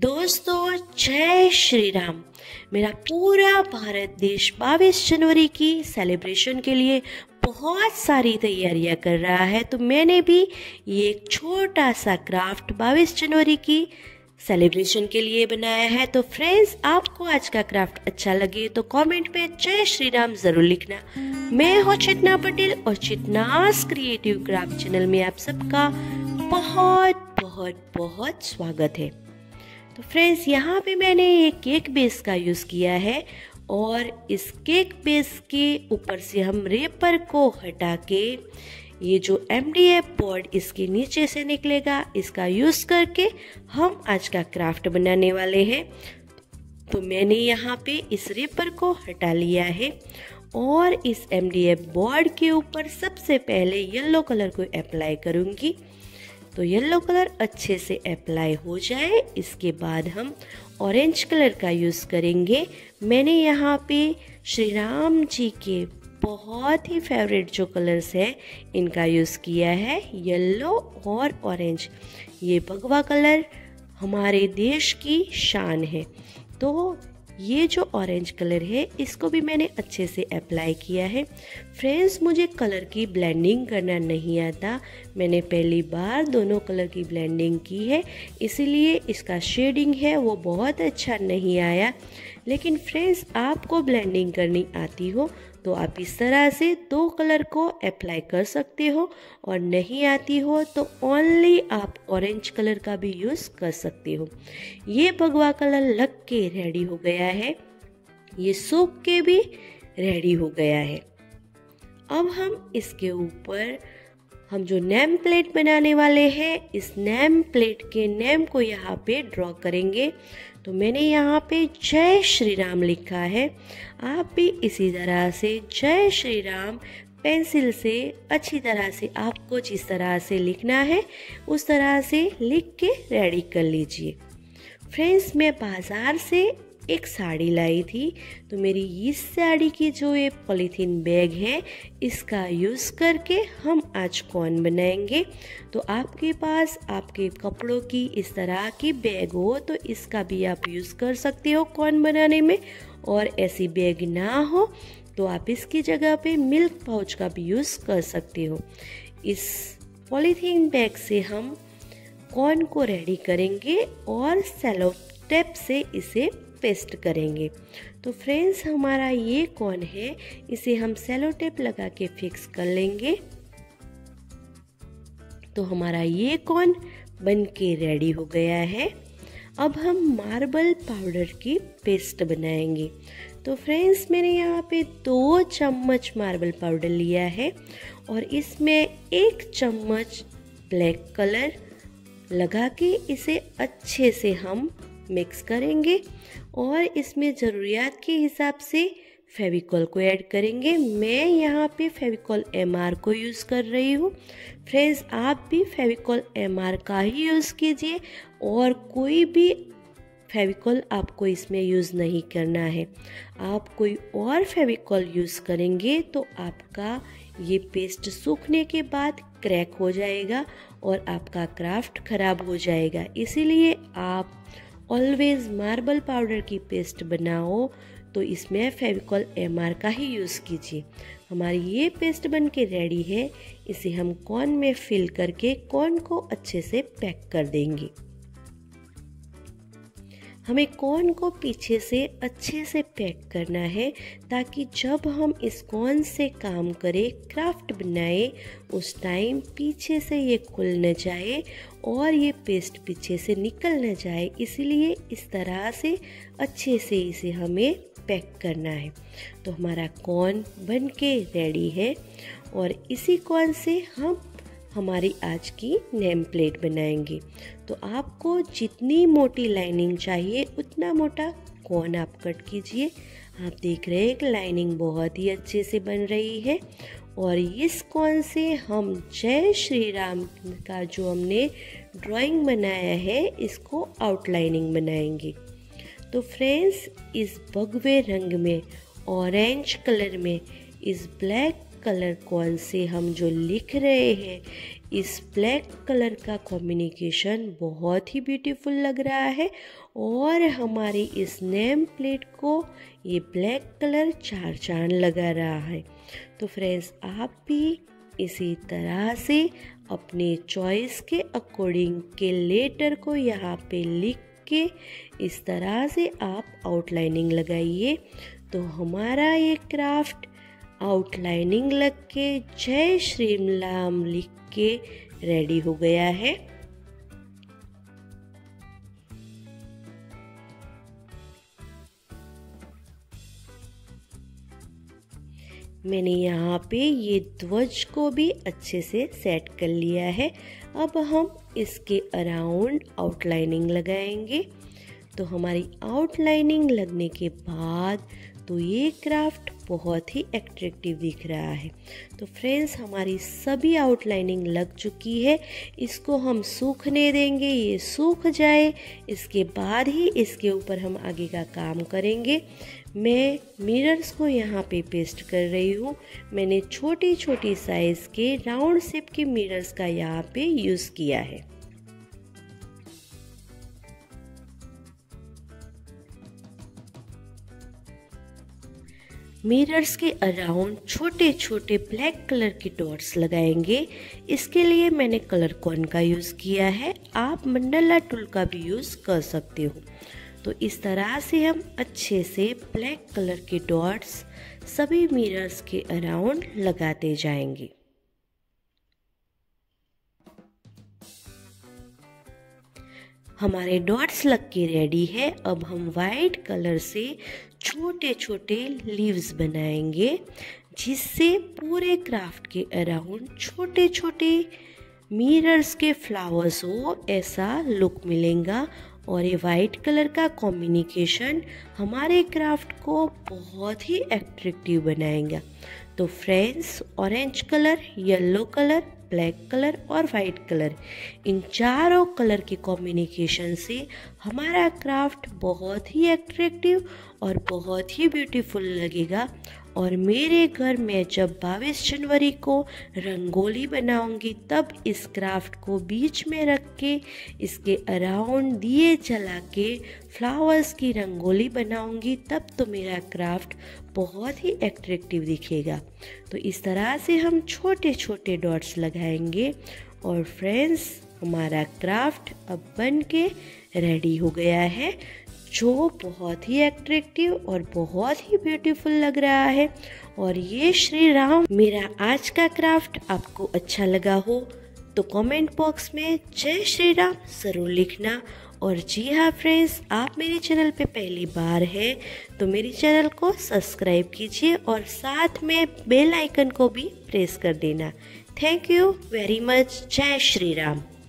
दोस्तों जय श्री राम। मेरा पूरा भारत देश 22 जनवरी की सेलिब्रेशन के लिए बहुत सारी तैयारियां कर रहा है, तो मैंने भी ये एक छोटा सा क्राफ्ट 22 जनवरी की सेलिब्रेशन के लिए बनाया है। तो फ्रेंड्स, आपको आज का क्राफ्ट अच्छा लगे तो कमेंट में जय श्री राम जरूर लिखना। मैं हूँ चेतना पटेल और चेतनास क्रिएटिव क्राफ्ट चैनल में आप सबका बहुत बहुत बहुत स्वागत है। तो फ्रेंड्स, यहाँ पे मैंने एक केक बेस का यूज़ किया है और इस केक बेस के ऊपर से हम रेपर को हटा के ये जो MDF बोर्ड इसके नीचे से निकलेगा, इसका यूज़ करके हम आज का क्राफ्ट बनाने वाले हैं। तो मैंने यहाँ पे इस रेपर को हटा लिया है और इस MDF बोर्ड के ऊपर सबसे पहले येलो कलर को अप्लाई करूँगी। तो येलो कलर अच्छे से अप्लाई हो जाए, इसके बाद हम ऑरेंज कलर का यूज़ करेंगे। मैंने यहाँ पे श्री राम जी के बहुत ही फेवरेट जो कलर्स हैं इनका यूज़ किया है, येलो और ऑरेंज। ये भगवा कलर हमारे देश की शान है। तो ये जो ऑरेंज कलर है इसको भी मैंने अच्छे से अप्लाई किया है। फ्रेंड्स, मुझे कलर की ब्लेंडिंग करना नहीं आता, मैंने पहली बार दोनों कलर की ब्लेंडिंग की है, इसीलिए इसका शेडिंग है वो बहुत अच्छा नहीं आया। लेकिन फ्रेंड्स, आपको ब्लेंडिंग करनी आती हो तो आप इस तरह से दो कलर को अप्लाई कर सकते हो, और नहीं आती हो तो ओनली आप ऑरेंज कलर का भी यूज़ कर सकते हो। ये भगवा कलर लग के रेडी हो गया है, ये सूख के भी रेडी हो गया है। अब हम इसके ऊपर हम जो नेम प्लेट बनाने वाले हैं, इस नेम प्लेट के नेम को यहाँ पे ड्रॉ करेंगे। तो मैंने यहाँ पे जय श्री राम लिखा है, आप भी इसी तरह से जय श्री राम पेंसिल से अच्छी तरह से आपको जिस तरह से लिखना है उस तरह से लिख के रेडी कर लीजिए। फ्रेंड्स, मैं बाज़ार से एक साड़ी लाई थी, तो मेरी इस साड़ी की जो ये पॉलीथीन बैग है इसका यूज़ करके हम आज कौन बनाएंगे। तो आपके पास आपके कपड़ों की इस तरह की बैग हो तो इसका भी आप यूज़ कर सकते हो कौन बनाने में, और ऐसी बैग ना हो तो आप इसकी जगह पे मिल्क पाउच का भी यूज़ कर सकते हो। इस पॉलीथीन बैग से हम कौन को रेडी करेंगे और सेलो टेप से इसे पेस्ट करेंगे। तो फ्रेंड्स, हमारा ये कौन है इसे हम सेलो टेप लगा के फिक्स कर लेंगे। तो हमारा ये कौन बन के रेडी हो गया है। अब हम मार्बल पाउडर की पेस्ट बनाएंगे। तो फ्रेंड्स, मैंने यहाँ पे 2 चम्मच मार्बल पाउडर लिया है और इसमें 1 चम्मच ब्लैक कलर लगा के इसे अच्छे से हम मिक्स करेंगे और इसमें ज़रूरियात के हिसाब से फेविकॉल को ऐड करेंगे। मैं यहाँ पे फेविकॉल MR को यूज़ कर रही हूँ। फ्रेंड्स, आप भी फेविकॉल MR का ही यूज़ कीजिए और कोई भी फेविकॉल आपको इसमें यूज़ नहीं करना है। आप कोई और फेविकॉल यूज़ करेंगे तो आपका ये पेस्ट सूखने के बाद क्रैक हो जाएगा और आपका क्राफ्ट ख़राब हो जाएगा। इसीलिए आप ऑलवेज मार्बल पाउडर की पेस्ट बनाओ तो इसमें फेविकॉल MR का ही यूज़ कीजिए। हमारी ये पेस्ट बन के रेडी है, इसे हम कॉर्न में फिल करके कॉर्न को अच्छे से पैक कर देंगे। हमें कॉर्न को पीछे से अच्छे से पैक करना है ताकि जब हम इस कॉर्न से काम करें, क्राफ्ट बनाए, उस टाइम पीछे से ये खुल न जाए और ये पेस्ट पीछे से निकल न जाए। इसीलिए इस तरह से अच्छे से इसे हमें पैक करना है। तो हमारा कॉर्न बन के रेडी है और इसी कॉर्न से हम हमारी आज की नेम प्लेट बनाएंगे। तो आपको जितनी मोटी लाइनिंग चाहिए उतना मोटा कॉर्न आप कट कीजिए। आप देख रहे हैं कि लाइनिंग बहुत ही अच्छे से बन रही है और इस कॉर्न से हम जय श्री राम का जो हमने ड्राइंग बनाया है इसको आउटलाइनिंग बनाएंगे। तो फ्रेंड्स, इस भगवे रंग में, ऑरेंज कलर में, इस ब्लैक कलर कौन से हम जो लिख रहे हैं इस ब्लैक कलर का कॉम्बिनेशन बहुत ही ब्यूटीफुल लग रहा है और हमारी इस नेम प्लेट को ये ब्लैक कलर चार चांद लगा रहा है। तो फ्रेंड्स, आप भी इसी तरह से अपने चॉइस के अकॉर्डिंग के लेटर को यहाँ पे लिख के इस तरह से आप आउटलाइनिंग लगाइए। तो हमारा ये क्राफ्ट आउटलाइनिंग लग के जय श्री राम लिख के रेडी हो गया है। मैंने यहाँ पे ये ध्वज को भी अच्छे से सेट कर लिया है। अब हम इसके अराउंड आउटलाइनिंग लगाएंगे। तो हमारी आउटलाइनिंग लगने के बाद तो ये क्राफ्ट बहुत ही अट्रैक्टिव दिख रहा है। तो फ्रेंड्स, हमारी सभी आउटलाइनिंग लग चुकी है। इसको हम सूखने देंगे, ये सूख जाए, इसके बाद ही इसके ऊपर हम आगे का काम करेंगे। मैं मिरर्स को यहाँ पे पेस्ट कर रही हूँ। मैंने छोटी छोटी साइज़ के राउंड शेप के मिरर्स का यहाँ पे यूज़ किया है। मिरर्स के अराउंड छोटे छोटे ब्लैक कलर के डॉट्स लगाएंगे। इसके लिए मैंने कलर कॉन का यूज़ किया है, आप मंडला टूल का भी यूज़ कर सकते हो। तो इस तरह से हम अच्छे से ब्लैक कलर के डॉट्स सभी मिरर्स के अराउंड लगाते जाएंगे। हमारे डॉट्स लग के रेडी है। अब हम वाइट कलर से छोटे छोटे लीव्स बनाएंगे, जिससे पूरे क्राफ्ट के अराउंड छोटे छोटे मिरर्स के फ्लावर्स हो, ऐसा लुक मिलेगा। और ये वाइट कलर का कॉम्बिनेशन हमारे क्राफ्ट को बहुत ही अट्रैक्टिव बनाएगा। तो friends, orange colour, yellow colour, black colour और वाइट कलर, इन चारों कलर के कॉम्बिनेशन से हमारा क्राफ्ट बहुत ही अट्रैक्टिव और बहुत ही ब्यूटीफुल लगेगा। और मेरे घर में जब 22 जनवरी को रंगोली बनाऊंगी, तब इस क्राफ्ट को बीच में रख के इसके अराउंड दिए जला के फ्लावर्स की रंगोली बनाऊंगी, तब तो मेरा क्राफ्ट बहुत ही अट्रैक्टिव दिखेगा। तो इस तरह से हम छोटे छोटे डॉट्स लगाएंगे। और फ्रेंड्स, हमारा क्राफ्ट अब बन के रेडी हो गया है, जो बहुत ही अट्रैक्टिव और बहुत ही ब्यूटीफुल लग रहा है। और ये श्री राम, मेरा आज का क्राफ्ट आपको अच्छा लगा हो तो कमेंट बॉक्स में जय श्री राम ज़रूर लिखना। और जी हाँ फ्रेंड्स, आप मेरे चैनल पे पहली बार है तो मेरे चैनल को सब्सक्राइब कीजिए और साथ में बेल आइकन को भी प्रेस कर देना। Thank you very much. जय श्री राम।